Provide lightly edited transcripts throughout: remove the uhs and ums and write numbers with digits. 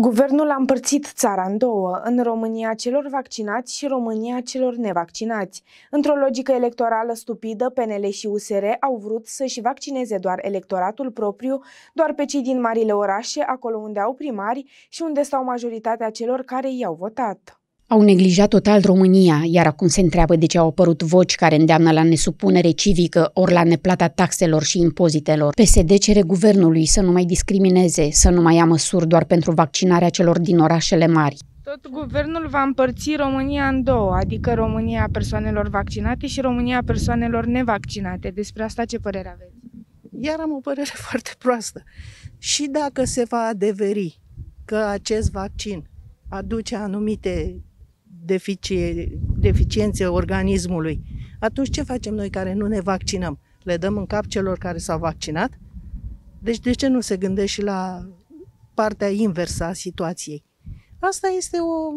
Guvernul a împărțit țara în două, în România celor vaccinați și România celor nevaccinați. Într-o logică electorală stupidă, PNL și USR au vrut să-și vaccineze doar electoratul propriu, doar pe cei din marile orașe, acolo unde au primari și unde stau majoritatea celor care i-au votat. Au neglijat total România, iar acum se întreabă de ce au apărut voci care îndeamnă la nesupunere civică ori la neplata taxelor și impozitelor. PSD cere guvernului să nu mai discrimineze, să nu mai ia măsuri doar pentru vaccinarea celor din orașele mari. Tot guvernul va împărți România în două, adică România persoanelor vaccinate și România persoanelor nevaccinate. Despre asta ce părere aveți? Iar am o părere foarte proastă. Și dacă se va adeveri că acest vaccin aduce anumite deficiențe organismului, atunci ce facem noi care nu ne vaccinăm? Le dăm în cap celor care s-au vaccinat? Deci de ce nu se gândește și la partea inversă a situației? Asta este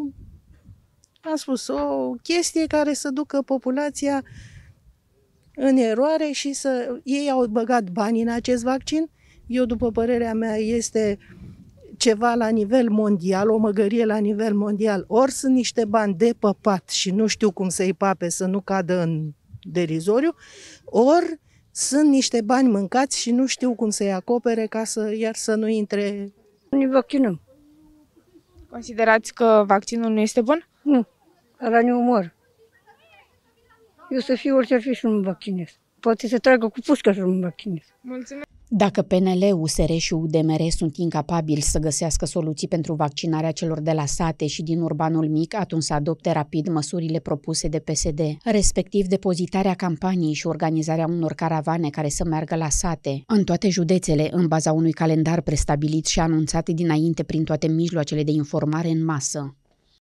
o chestie care să ducă populația în eroare și ei au băgat bani în acest vaccin. Eu, după părerea mea, este ceva la nivel mondial, o măgărie la nivel mondial. Ori sunt niște bani de păpat și nu știu cum să-i pape să nu cadă în derizoriu, ori sunt niște bani mâncați și nu știu cum să-i acopere ca să nu intre. Ne vaccinăm. Considerați că vaccinul nu este bun? Nu, ăla ne omor. Eu să fiu orice ar fi și nu mă vaccinez. Poate să tragă cu pușca să nu mă vaccinez. Mulțumesc! Dacă PNL, USR și UDMR sunt incapabili să găsească soluții pentru vaccinarea celor de la sate și din urbanul mic, atunci să adopte rapid măsurile propuse de PSD, respectiv depozitarea campaniei și organizarea unor caravane care să meargă la sate, în toate județele, în baza unui calendar prestabilit și anunțat dinainte prin toate mijloacele de informare în masă.